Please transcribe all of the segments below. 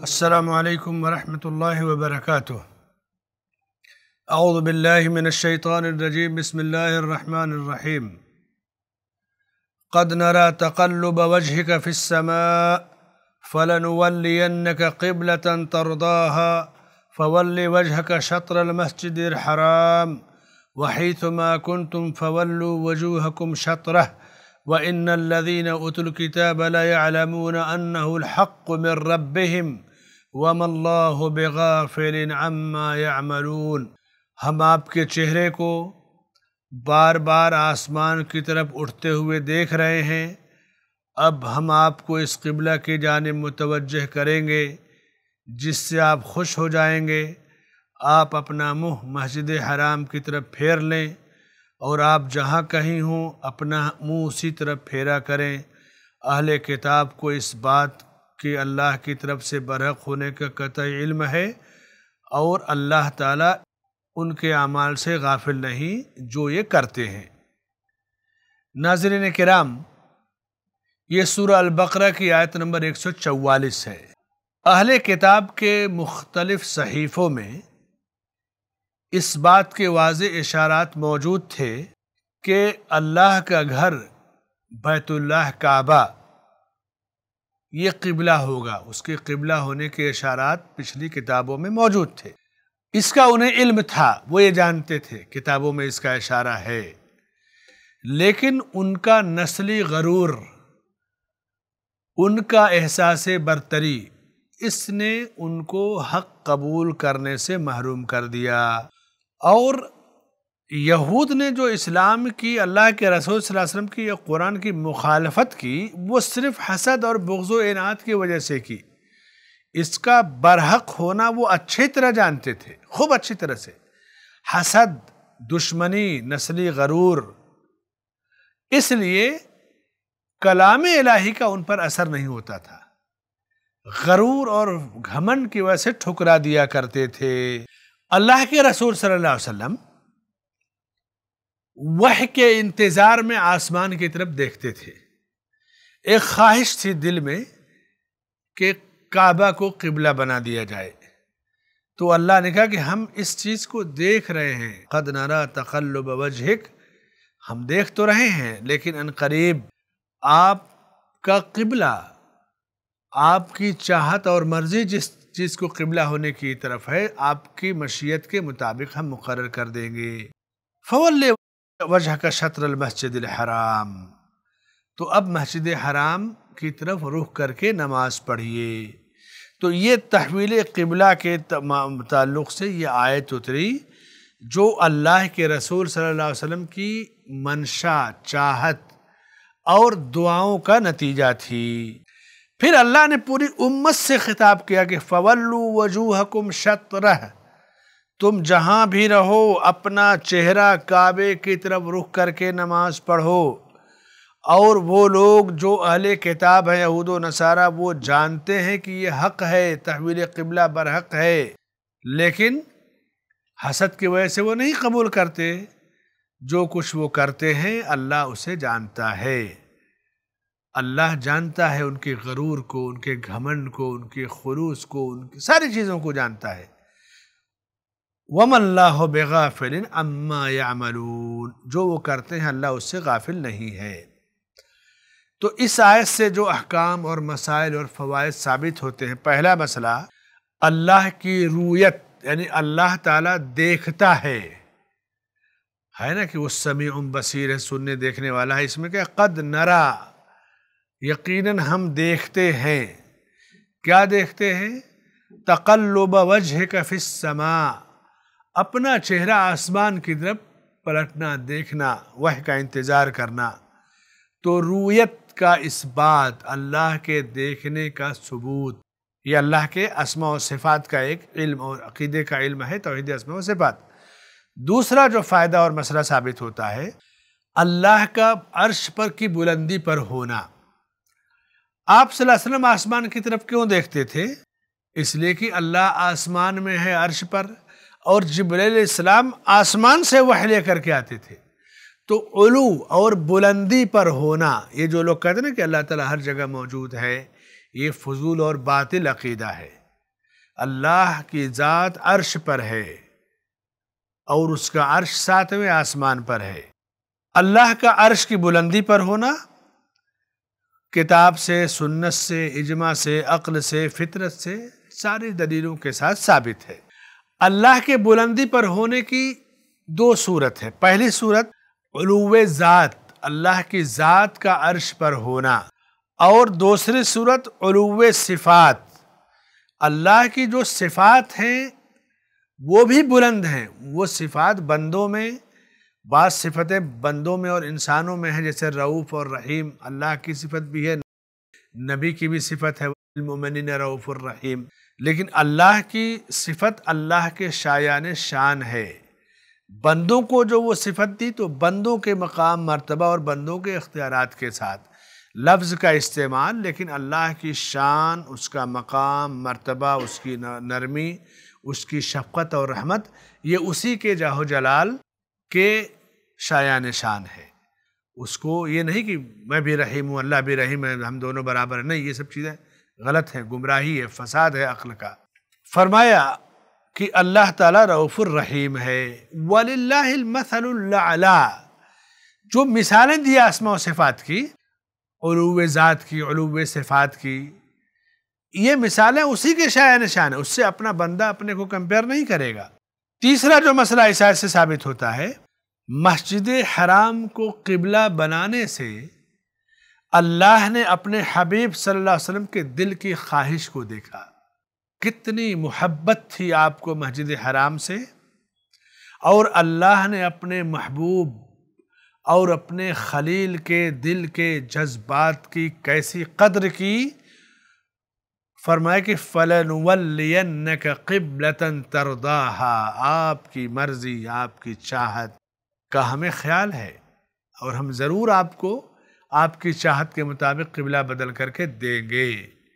السلام علیکم ورحمۃ اللہ وبرکاتہ۔ اعوذ باللہ من الشیطان الرجیم، بسم اللہ الرحمن الرحیم۔ قد نرى تقلب وجهك في السماء فلنولينك قبلة ترضاها فول وجهك شطر المسجد الحرام وحيثما كنتم فولوا وجوهكم شطره وإن الذين أوتوا الكتاب ليعلمون أنه الحق من ربهم وما الله بغافل عما يعملون۔ ہم آپ کے چہرے کو بار بار آسمان کی طرف اٹھتے ہوئے دیکھ رہے ہیں۔ اب ہم آپ کو اس قبلہ کی جانب متوجہ کریں گے جس سے آپ خوش ہو جائیں گے۔ آپ اپنا منہ مسجد حرام کی طرف پھیر لیں اور آپ جہاں کہیں ہوں اپنا منہ اسی طرف پھیرا کریں۔ اہل کتاب کو اس بات کہ اللہ کی طرف سے برحق ہونے کا قطعی علم ہے اور اللہ تعالیٰ ان کے اعمال سے غافل نہیں جو یہ کرتے ہیں۔ ناظرین کرام، یہ سورہ البقرہ کی آیت نمبر 144 ہے۔ اہل کتاب کے مختلف صحیفوں میں اس بات کے واضح اشارات موجود تھے کہ اللہ کا گھر بیت اللہ کعبہ یہ قبلہ ہوگا۔ اس کے قبلہ ہونے کے اشارات پچھلی کتابوں میں موجود تھے۔ اس کا انہیں علم تھا، وہ یہ جانتے تھے کتابوں میں اس کا اشارہ ہے، لیکن ان کا نسلی غرور، ان کا احساس برتری، اس نے ان کو حق قبول کرنے سے محروم کر دیا۔ اور یہود نے جو اسلام کی، اللہ کے رسول صلی اللہ علیہ وسلم کی یا قرآن کی مخالفت کی، وہ صرف حسد اور بغض و اناد کی وجہ سے کی۔ اس کا برحق ہونا وہ اچھی طرح جانتے تھے، خوب اچھی طرح سے۔ حسد، دشمنی، نسلی غرور، اس لیے کلام الہی کا ان پر اثر نہیں ہوتا تھا۔ غرور اور گھمنڈ کی وجہ سے ٹھکرا دیا کرتے تھے۔ اللہ کے رسول صلی اللہ علیہ وسلم وحی کے انتظار میں آسمان کی طرف دیکھتے تھے۔ ایک خواہش تھی دل میں کہ کعبہ کو قبلہ بنا دیا جائے، تو اللہ نے کہا کہ ہم اس چیز کو دیکھ رہے ہیں۔ قد نرى تقلب وجهك، ہم دیکھ تو رہے ہیں لیکن ان قریب آپ کا قبلہ، آپ کی چاہت اور مرضی جس چیز کو قبلہ ہونے کی طرف ہے، آپ کی مشیت کے مطابق ہم مقرر کر دیں گے۔ فَوَلِّ وَجْهَكَ شَطْرَ الْمَسْجِدِ الْحَرَامِ، تو اب مسجد حرام کی طرف رخ کر کے نماز پڑھیے۔ تو یہ تحویل قبلہ کے تعلق سے یہ آیت اتری جو اللہ کے رسول صلی اللہ علیہ وسلم کی منشا، چاہت اور دعاؤں کا نتیجہ تھی۔ پھر اللہ نے پوری امت سے خطاب کیا کہ فَوَلُّوا وَجُوهَكُمْ شَطْرَهُ، تم جہاں بھی رہو اپنا چہرہ کعبے کی طرف رخ کر کے نماز پڑھو۔ اور وہ لوگ جو اہل کتاب ہیں، یہود و نصارہ، وہ جانتے ہیں کہ یہ حق ہے، تحویل قبلہ برحق ہے، لیکن حسد کی وجہ سے وہ نہیں قبول کرتے۔ جو کچھ وہ کرتے ہیں اللہ اسے جانتا ہے۔ اللہ جانتا ہے ان کے غرور کو، ان کے گھمنڈ کو، ان کے خلوص کو، ان کی ساری چیزوں کو جانتا ہے۔ وَمَا اللَّهُ بِغَافِلٍ عَمَّا يَعْمَلُونَ، جو وہ کرتے ہیں اللہ اس سے غافل نہیں ہے۔ تو اس آیت سے جو احکام اور مسائل اور فوائد ثابت ہوتے ہیں، پہلا مسئلہ اللہ کی رؤیت، یعنی اللہ تعالیٰ دیکھتا ہے نا کہ وہ سمیع بصیر ہے، سننے دیکھنے والا ہے۔ اس میں کیا قد نرا، یقیناً ہم دیکھتے ہیں۔ کیا دیکھتے ہیں؟ تقلب وجهك فی السماء، اپنا چہرہ آسمان کی طرف پلٹنا، دیکھنا، وحی کا انتظار کرنا۔ تو رؤیت کا اس بات، اللہ کے دیکھنے کا ثبوت، یہ اللہ کے اسماء و صفات کا ایک علم اور عقیدے کا علم ہے، توحید اسماء و صفات۔ دوسرا جو فائدہ اور مسئلہ ثابت ہوتا ہے، اللہ کا عرش پر کی بلندی پر ہونا۔ آپ صلی اللہ علیہ وسلم آسمان کی طرف کیوں دیکھتے تھے؟ اس لیے کہ اللہ آسمان میں ہے، عرش پر، اور جبرائیل علیہ السلام آسمان سے وحی لے کر کے آتے تھے۔ تو علو اور بلندی پر ہونا، یہ جو لوگ کہتے ہیں نا کہ اللہ تعالیٰ ہر جگہ موجود ہے، یہ فضول اور باطل عقیدہ ہے۔ اللہ کی ذات عرش پر ہے اور اس کا عرش 7ویں آسمان پر ہے۔ اللہ کا عرش کی بلندی پر ہونا کتاب سے، سنت سے، اجماع سے، عقل سے، فطرت سے، ساری دلیلوں کے ساتھ ثابت ہے۔ اللہ کے بلندی پر ہونے کی 2 صورت ہے۔ پہلی صورت علو ذات، اللہ کی ذات کا عرش پر ہونا، اور دوسری صورت علو صفات، اللہ کی جو صفات ہیں وہ بھی بلند ہیں۔ وہ صفات بندوں میں، بعض صفتیں بندوں میں اور انسانوں میں ہیں، جیسے رؤوف اور رحیم اللہ کی صفت بھی ہے، نبی کی بھی صفت ہے المؤمنین رؤوف الرحیم، لیکن اللہ کی صفت اللہ کے شایان شان ہے۔ بندوں کو جو وہ صفت دی تو بندوں کے مقام مرتبہ اور بندوں کے اختیارات کے ساتھ لفظ کا استعمال، لیکن اللہ کی شان، اس کا مقام مرتبہ، اس کی نرمی، اس کی شفقت اور رحمت، یہ اسی کے جاہ و جلال کے شایان شان ہے۔ اس کو یہ نہیں کہ میں بھی رحیم ہوں اللہ بھی رحیم ہے ہم دونوں برابر ہیں، نہیں، یہ سب چیزیں غلط ہیں، گمراہی ہے، فساد ہے عقل کا۔ فرمایا کہ اللہ تعالیٰ رؤوف الرحیم ہے۔ وَلِلَّهِ الْمَثَلُ الْأَعْلَىٰ، جو مثالیں دی اسماء و صفات کی، علو ذات کی، علو صفات کی، یہ مثالیں اسی کے شایان شان ہیں، اس سے اپنا بندہ اپنے کو کمپیئر نہیں کرے گا۔ تیسرا جو مسئلہ اس آیت سے ثابت ہوتا ہے، مسجد حرام کو قبلہ بنانے سے اللہ نے اپنے حبیب صلی اللہ علیہ وسلم کے دل کی خواہش کو دیکھا۔ کتنی محبت تھی آپ کو مسجد حرام سے، اور اللہ نے اپنے محبوب اور اپنے خلیل کے دل کے جذبات کی کیسی قدر کی، فرمایا کہ فَلَنُوَلِّيَنَّكَ قِبْلَةً تَرْضَاهَا، آپ کی مرضی، آپ کی چاہت کا ہمیں خیال ہے، اور ہم ضرور آپ کو آپ کی چاہت کے مطابق قبلہ بدل کر کے دیں گے۔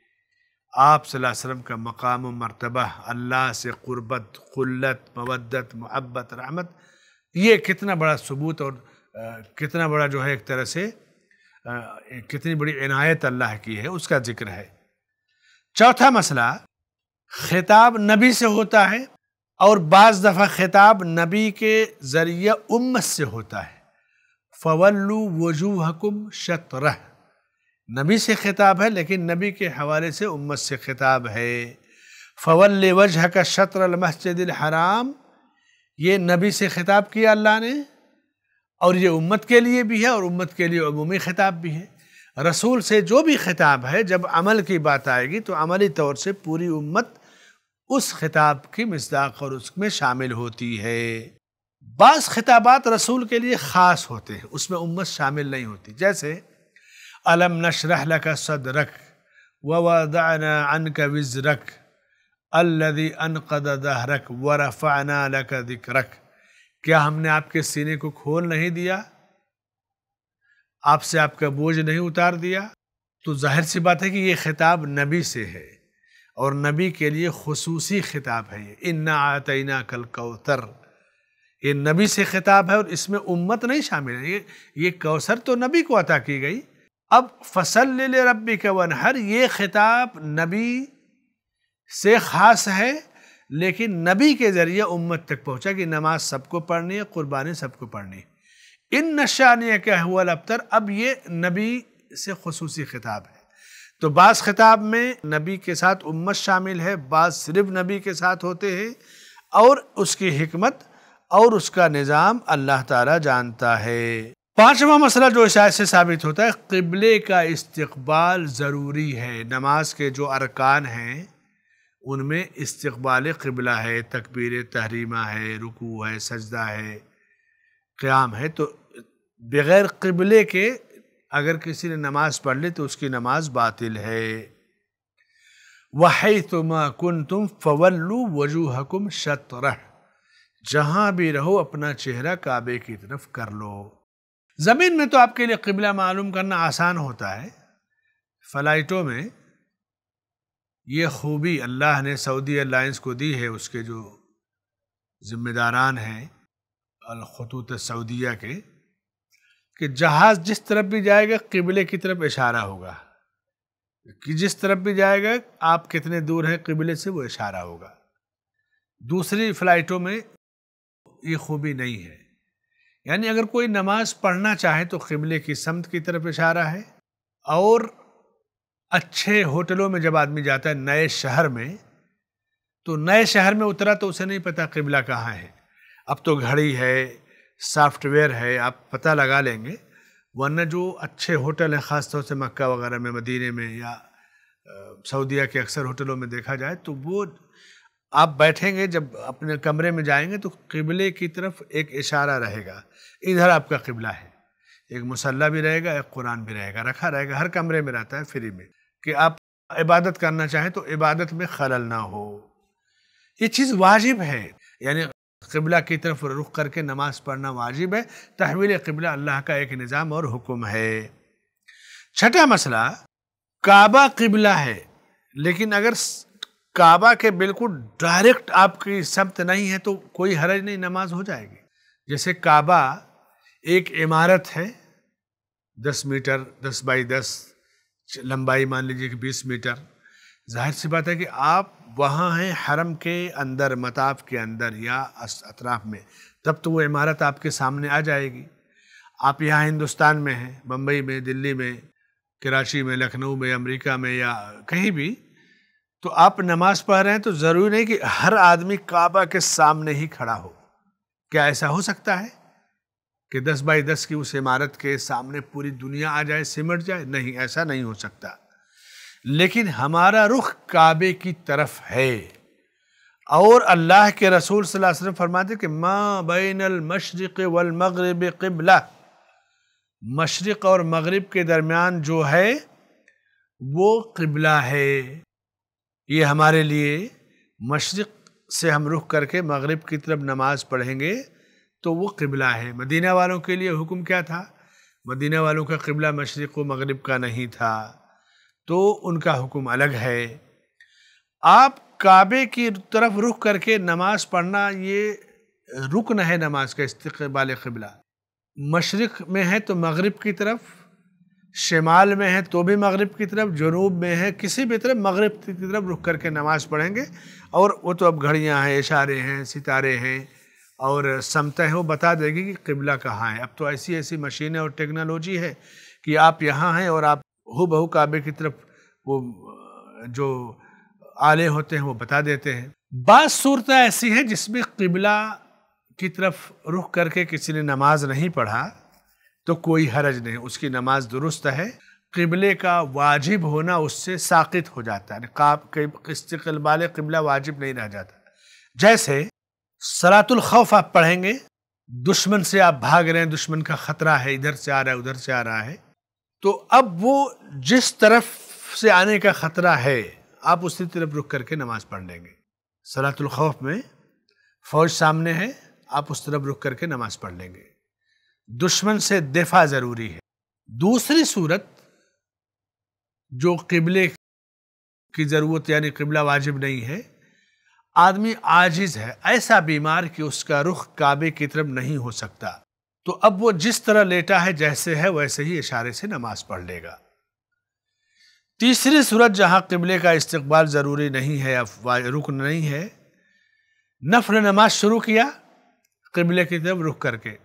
آپ صلی اللہ علیہ وسلم کا مقام و مرتبہ، اللہ سے قربت، خلت، مودت، محبت، رحمت، یہ کتنا بڑا ثبوت اور کتنا بڑا جو ہے ایک طرح سے کتنی بڑی عنایت اللہ کی ہے، اس کا ذکر ہے۔ چوتھا مسئلہ، خطاب نبی سے ہوتا ہے اور بعض دفعہ خطاب نبی کے ذریعہ امت سے ہوتا ہے۔ فَوَلُّوا وُجُوهَكُمْ شَطْرَهُ، نبی سے خطاب ہے لیکن نبی کے حوالے سے امت سے خطاب ہے۔ فَوَلِّ وَجْهَكَ شَطْرَ الْمَسْجِدِ الْحَرَامِ، یہ نبی سے خطاب کیا اللہ نے، اور یہ امت کے لیے بھی ہے اور امت کے لیے عمومی خطاب بھی ہے۔ رسول سے جو بھی خطاب ہے، جب عمل کی بات آئے گی تو عملی طور سے پوری امت اس خطاب کی مصداق اور اس میں شامل ہوتی ہے۔ بعض خطابات رسول کے لیے خاص ہوتے ہیں، اس میں امت شامل نہیں ہوتی، جیسے أَلَمْ نَشْرَحْ لَكَ صَدْرَكَ وَوَضَعْنَا عَنْكَ وِزْرَكَ الَّذِي أَنْقَضَ ظَهْرَكَ وَرَفَعْنَا لَكَ ذِكْرَكَ، کیا ہم نے آپ کے سینے کو کھول نہیں دیا، آپ سے آپ کا بوجھ نہیں اتار دیا؟ تو ظاہر سی بات ہے کہ یہ خطاب نبی سے ہے، اور نبی کے لیے خصوصی خطاب ہے یہ اِنَّا أَعْطَيْنَاكَ الْكَوْثَرَ، یہ نبی سے خطاب ہے اور اس میں امت نہیں شامل ہے۔ یہ کوثر تو نبی کو عطا کی گئی۔ اب فَصَلِّ لِرَبِّكَ وَانْحَرْ، یہ خطاب نبی سے خاص ہے لیکن نبی کے ذریعے امت تک پہنچا کہ نماز سب کو پڑھنی ہے، قربانی سب کو پڑھنی ہے۔ إِنَّ شَانِئَكَ هُوَ الْأَبْتَرُ، اب یہ نبی سے خصوصی خطاب ہے۔ تو بعض خطاب میں نبی کے ساتھ امت شامل ہے، بعض صرف نبی کے ساتھ ہوتے ہیں، اور اس کی حکمت اور اس کا نظام اللہ تعالیٰ جانتا ہے۔ پانچواں مسئلہ جو اس آیت سے ثابت ہوتا ہے، قبلے کا استقبال ضروری ہے۔ نماز کے جو ارکان ہیں ان میں استقبال قبلہ ہے، تکبیر تحریمہ ہے، رکوع ہے، سجدہ ہے، قیام ہے۔ تو بغیر قبلے کے اگر کسی نے نماز پڑھ لی تو اس کی نماز باطل ہے۔ وَحَيْثُمَا كُنْتُمْ فَوَلُّوا وُجُوهَكُمْ شَطْرَهُ، جہاں بھی رہو اپنا چہرہ کعبے کی طرف کر لو۔ زمین میں تو آپ کے لیے قبلہ معلوم کرنا آسان ہوتا ہے، فلائٹوں میں یہ خوبی اللہ نے سعودی ایئرلائنس کو دی ہے، اس کے جو ذمہ داران ہیں الخطوط سعودیہ کے، کہ جہاز جس طرف بھی جائے گا قبلے کی طرف اشارہ ہوگا۔ کہ جس طرف بھی جائے گا آپ کتنے دور ہیں قبلے سے وہ اشارہ ہوگا۔ دوسری فلائٹوں میں یہ خوبی نہیں ہے، یعنی اگر کوئی نماز پڑھنا چاہے تو قبلے کی سمت کی طرف اشارہ ہے۔ اور اچھے ہوٹلوں میں جب آدمی جاتا ہے نئے شہر میں، تو نئے شہر میں اترا تو اسے نہیں پتا قبلہ کہاں ہے، اب تو گھڑی ہے، سافٹ ویئر ہے، آپ پتہ لگا لیں گے۔ ورنہ جو اچھے ہوٹل ہیں خاص طور سے مکہ وغیرہ میں، مدینے میں یا سعودیہ کے اکثر ہوٹلوں میں دیکھا جائے تو وہ آپ بیٹھیں گے جب اپنے کمرے میں جائیں گے تو قبلے کی طرف ایک اشارہ رہے گا، ادھر آپ کا قبلہ ہے۔ ایک مصلی بھی رہے گا، ایک قرآن بھی رہے گا، رکھا رہے گا، ہر کمرے میں رہتا ہے فری میں، کہ آپ عبادت کرنا چاہیں تو عبادت میں خلل نہ ہو۔ یہ چیز واجب ہے، یعنی قبلہ کی طرف رخ کر کے نماز پڑھنا واجب ہے۔ تحویل قبلہ اللہ کا ایک نظام اور حکم ہے۔ چھٹا مسئلہ، کعبہ قبلہ ہے لیکن اگر کعبہ کے بالکل ڈائریکٹ آپ کی سمت نہیں ہے تو کوئی حرج نہیں، نماز ہو جائے گی۔ جیسے کعبہ ایک عمارت ہے 10 میٹر، 10 بائی 10 لمبائی، مان لیجیے کہ 20 میٹر، ظاہر سی بات ہے کہ آپ وہاں ہیں حرم کے اندر، مطاف کے اندر یا اطراف میں، تب تو وہ عمارت آپ کے سامنے آ جائے گی۔ آپ یہاں ہندوستان میں ہیں، بمبئی میں، دلی میں، کراچی میں، لکھنؤ میں، امریکہ میں یا کہیں بھی، تو آپ نماز پڑھ رہے ہیں تو ضروری نہیں کہ ہر آدمی کعبہ کے سامنے ہی کھڑا ہو۔ کیا ایسا ہو سکتا ہے کہ 10 بائی 10 کی اس عمارت کے سامنے پوری دنیا آ جائے، سمٹ جائے؟ نہیں، ایسا نہیں ہو سکتا۔ لیکن ہمارا رخ کعبے کی طرف ہے، اور اللہ کے رسول صلی اللہ علیہ وسلم فرماتے کہ ما بین المشرق والمغرب قبلہ، مشرق اور مغرب کے درمیان جو ہے وہ قبلہ ہے۔ یہ ہمارے لیے مشرق سے ہم رخ کر کے مغرب کی طرف نماز پڑھیں گے تو وہ قبلہ ہے۔ مدینہ والوں کے لیے حکم کیا تھا؟ مدینہ والوں کا قبلہ مشرق و مغرب کا نہیں تھا، تو ان کا حکم الگ ہے۔ آپ کعبے کی طرف رخ کر کے نماز پڑھنا یہ رکن ہے نماز کا، استقبال قبلہ۔ مشرق میں ہے تو مغرب کی طرف، شمال میں ہے تو بھی مغرب کی طرف، جنوب میں ہے کسی بھی طرف مغرب کی طرف رخ کر کے نماز پڑھیں گے۔ اور وہ تو اب گھڑیاں ہیں، اشارے ہیں، ستارے ہیں اور سمتیں ہیں، وہ بتا دے گی کہ قبلہ کہاں ہے۔ اب تو ایسی مشینیں اور ٹیکنالوجی ہے کہ آپ یہاں ہیں اور آپ ہو بہو کعبے کی طرف وہ جو آلے ہوتے ہیں وہ بتا دیتے ہیں۔ بعض صورتیں ایسی ہیں جس میں قبلہ کی طرف رخ کر کے کسی نے نماز نہیں پڑھا تو کوئی حرج نہیں، اس کی نماز درست ہے۔ قبلے کا واجب ہونا اس سے ساقط ہو جاتا ہے، استقبال قبلہ واجب نہیں رہ جاتا۔ جیسے صلاۃ الخوف آپ پڑھیں گے، دشمن سے آپ بھاگ رہے ہیں، دشمن کا خطرہ ہے، ادھر سے آ رہا ہے، ادھر سے آ رہا ہے، تو اب وہ جس طرف سے آنے کا خطرہ ہے آپ اسی طرف رخ کر کے نماز پڑھ لیں گے۔ صلاۃ الخوف میں فوج سامنے ہے، آپ اس طرف رخ کر کے نماز پڑھ لیں گے۔ دشمن سے دفاع ضروری ہے۔ دوسری صورت جو قبلے کی ضرورت یعنی قبلہ واجب نہیں ہے، آدمی عاجز ہے، ایسا بیمار کہ اس کا رخ کعبے کی طرف نہیں ہو سکتا، تو اب وہ جس طرح لیٹا ہے جیسے ہے ویسے ہی اشارے سے نماز پڑھ لے گا۔ تیسری صورت جہاں قبلے کا استقبال ضروری نہیں ہے، رکن نہیں ہے، نفل نماز شروع کیا قبلے کی طرف رخ کر کے،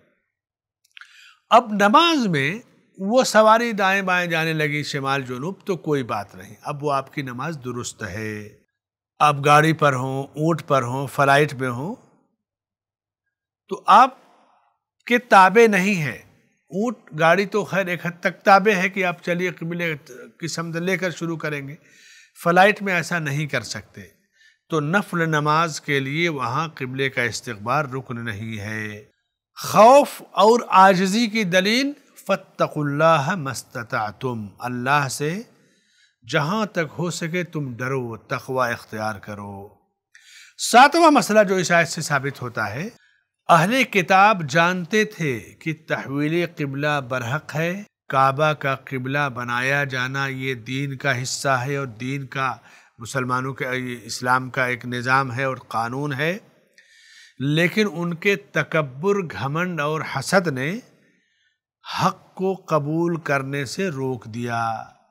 اب نماز میں وہ سواری دائیں بائیں جانے لگی، شمال جنوب، تو کوئی بات نہیں، اب وہ آپ کی نماز درست ہے۔ آپ گاڑی پر ہوں، اونٹ پر ہوں، فلائٹ میں ہوں، تو آپ کے تابع نہیں ہے۔ اونٹ گاڑی تو خیر ایک حد تک تابع ہے کہ آپ چلیے قبلے کی سمت لے کر شروع کریں گے، فلائٹ میں ایسا نہیں کر سکتے، تو نفل نماز کے لیے وہاں قبلے کا استقبال رکن نہیں ہے۔ خوف اور عاجزی کی دلیل فاتقوا اللہ ما استطعتم، اللہ سے جہاں تک ہو سکے تم ڈرو، تقوی اختیار کرو۔ ساتواں مسئلہ جو اس آیت سے ثابت ہوتا ہے، اہل کتاب جانتے تھے کہ تحویل قبلہ برحق ہے، کعبہ کا قبلہ بنایا جانا یہ دین کا حصہ ہے اور دین کا، مسلمانوں کے اسلام کا ایک نظام ہے اور قانون ہے، لیکن ان کے تکبر، گھمنڈ اور حسد نے حق کو قبول کرنے سے روک دیا۔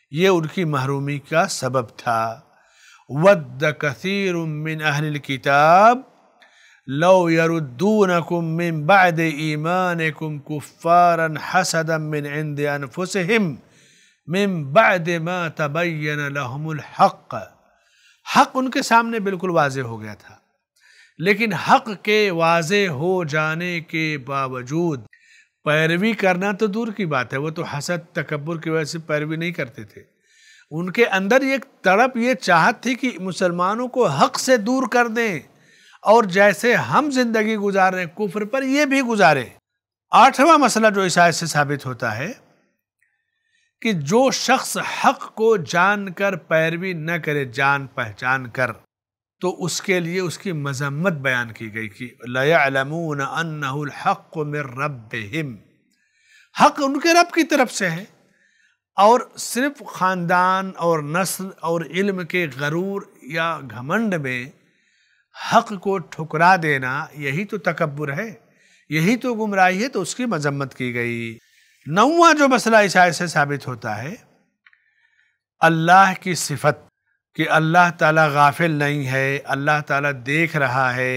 یہ ان کی محرومی کا سبب تھا۔ وَدَّ كَثِيرٌ مِّنْ أَهْلِ الْكِتَابِ لَوْ يَرُدُّونَكُم مِّن بَعْدِ إِيمَانِكُمْ كُفَّارًا حَسَدًا مِّنْ عِندِ أَنفُسِهِمْ مِن بَعْدِ مَا تَبَيَّنَ لَهُمُ الْحَقُّ۔ حق ان کے سامنے بالکل واضح ہو گیا تھا، لیکن حق کے واضح ہو جانے کے باوجود پیروی کرنا تو دور کی بات ہے، وہ تو حسد تکبر کی وجہ سے پیروی نہیں کرتے تھے۔ ان کے اندر ایک تڑپ، یہ چاہت تھی کہ مسلمانوں کو حق سے دور کر دیں، اور جیسے ہم زندگی گزار رہے ہیں کفر پر، یہ بھی گزارے۔ آٹھواں مسئلہ جو اس آیت سے ثابت ہوتا ہے کہ جو شخص حق کو جان کر پیروی نہ کرے، جان پہچان کر، تو اس کے لیے اس کی مذمت بیان کی گئی کہ لَيَعْلَمُونَ أَنَّهُ الْحَقُّ مِن رَبِّهِمْ، حق ان کے رب کی طرف سے ہے۔ اور صرف خاندان اور نسل اور علم کے غرور یا گھمنڈ میں حق کو ٹھکرا دینا، یہی تو تکبر ہے، یہی تو گمراہی ہے، تو اس کی مذمت کی گئی۔ نوواں جو مسئلہ اس آیت سے ثابت ہوتا ہے، اللہ کی صفت کہ اللہ تعالیٰ غافل نہیں ہے، اللہ تعالیٰ دیکھ رہا ہے،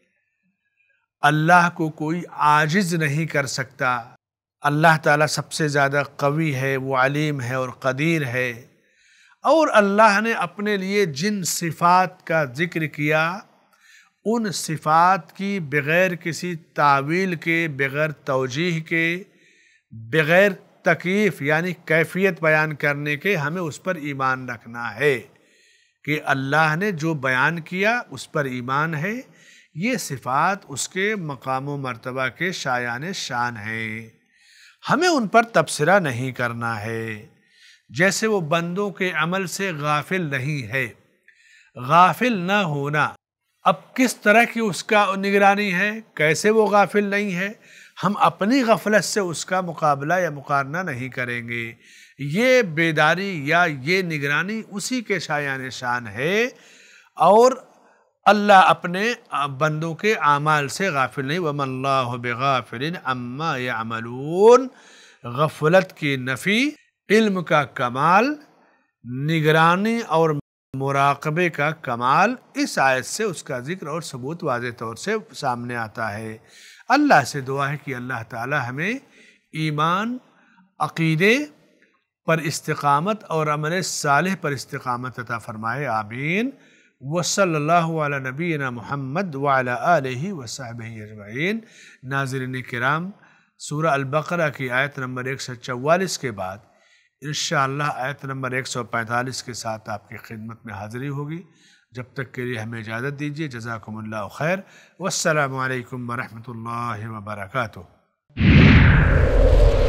اللہ کو کوئی عاجز نہیں کر سکتا، اللہ تعالیٰ سب سے زیادہ قوی ہے، وہ علیم ہے اور قدیر ہے۔ اور اللہ نے اپنے لیے جن صفات کا ذکر کیا، ان صفات کی بغیر کسی تعویل کے، بغیر توجیہ کے، بغیر تکییف یعنی کیفیت بیان کرنے کے، ہمیں اس پر ایمان رکھنا ہے کہ اللہ نے جو بیان کیا اس پر ایمان ہے، یہ صفات اس کے مقام و مرتبہ کے شایان شان ہیں، ہمیں ان پر تبصرہ نہیں کرنا ہے۔ جیسے وہ بندوں کے عمل سے غافل نہیں ہے، غافل نہ ہونا، اب کس طرح کی اس کا نگرانی ہے، کیسے وہ غافل نہیں ہے، ہم اپنی غفلت سے اس کا مقابلہ یا مقارنہ نہیں کریں گے۔ یہ بیداری یا یہ نگرانی اسی کے شایان شان ہے، اور اللہ اپنے بندوں کے اعمال سے غافل نہیں۔ وَمَا اللَّهُ بِغَافِلٍ عَمَّا يَعْمَلُونَ، غفلت کی نفی، علم کا کمال، نگرانی اور مراقبے کا کمال، اس آیت سے اس کا ذکر اور ثبوت واضح طور سے سامنے آتا ہے۔ اللہ سے دعا ہے کہ اللہ تعالی ہمیں ایمان، عقیدے پر استقامت اور عمل صالح پر استقامت عطا فرمائے، آمین۔ وصلی اللہ علی نبینا محمد وعلی آلہ وصحبہ اجمعین۔ ناظرین کرام، سورہ البقرہ کی آیت نمبر 144 کے بعد انشاءاللہ آیت نمبر 145 کے ساتھ آپ کی خدمت میں حاضری ہوگی۔ جب تک کے لیے ہمیں اجازت دیجیے، جزاکم اللہ خیر، والسلام علیکم ورحمۃ اللہ وبرکاتہ۔